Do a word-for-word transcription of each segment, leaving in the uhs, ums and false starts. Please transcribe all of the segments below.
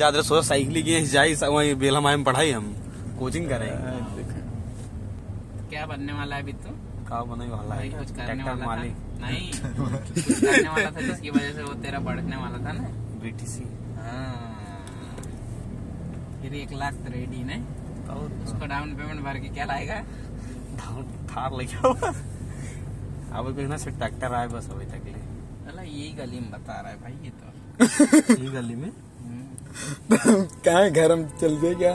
ज्यादा सोचा साइकिल की जाई वही बेला माई में पढ़ाई हम कोचिंग करें। क्या बनने वाला है अभी तो? क्या बनने वाला है? कुछ करने वाला था नहीं, कुछ करने वाला था जिसकी वजह से वो तेरा बढ़ने वाला था ना बीटीसी। हाँ, फिर एक लाख तो रेडी ने उसको डाउन पेमेंट भर के क्या लाएगा? थार लेके अब कहना से ट्रैक्टर आए बस अभी तक ले। अला यही गली में बता रहा है भाई ये तो। यही गली में कहाँ घर हम चलते क्या?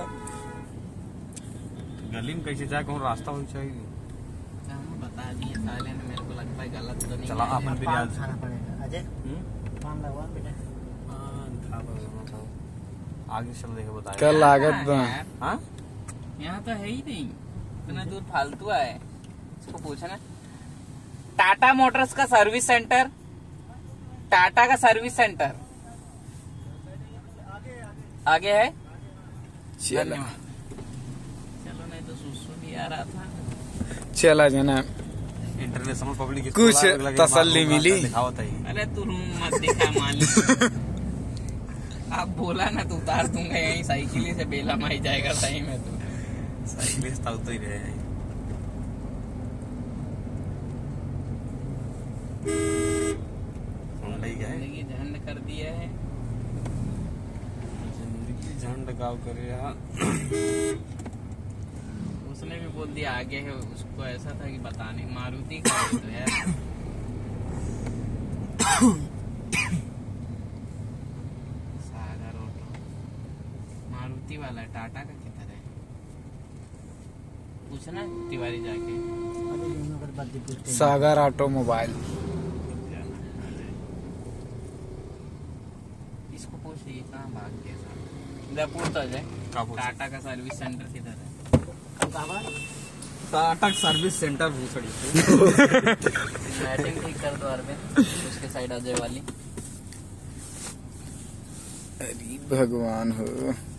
गली में कैसे जाए कौन रास्ता हो चाहिए? बता दिए साले ने, मेरे को लगता है गलत तो नहीं। चला अपन भी याद खाना पड़ेगा अजय, पान लगवा बेटा। आगे चल देगा बताया क्या लागत बा? हाँ यहाँ तो है ही नहीं, इतना दूर फालतू है। इसको पूछना टाटा मोटर्स का सर्विस सेंटर, टाटा का सर्विस सेंटर आगे है। चला चलो नहीं तो सुसु भी आ रहा था। चला जाना इंटरनेशनल पब्लिक कुछ तसल्ली मिली। अरे तू रूम मत दिखा मालिक। आप बोला ना तो उतार दूंगा यहीं साइकिल से बेला माई जाएगा सही में तो। साइकिल से तो ही रहे जिंदगी झंड कर दिया है, जिंदगी झंड गाँव करे। उसने भी बोल दिया आगे है, उसको ऐसा था कि बताने मारुति का तो है। सागर ऑटो मारुति वाला है, टाटा का किधर है पूछना तिवारी जाके। सागर ऑटोमोबाइल। इसको पूछ कहाँ भाग गया? पूछता है टाटा का सर्विस सेंटर किधर है? टाटा सर्विस सेंटर भूसड़ी लाइटिंग ठीक कर दो अरविंद, उसके साइड अजय वाली। अरे भगवान हो।